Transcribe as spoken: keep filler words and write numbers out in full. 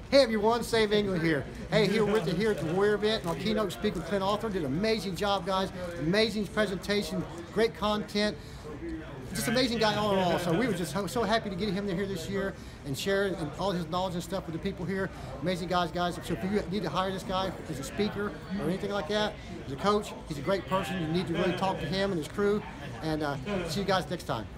Hey everyone, Save England here. Hey, here with you here at the Warrior event. My keynote speaker, Clint did an amazing job, guys. Amazing presentation, great content. Just amazing guy all in all. So we were just so, so happy to get him here this year and share all his knowledge and stuff with the people here. Amazing guys, guys. So if you need to hire this guy as a speaker or anything like that, as a coach, he's a great person. You need to really talk to him and his crew. And uh, see you guys next time.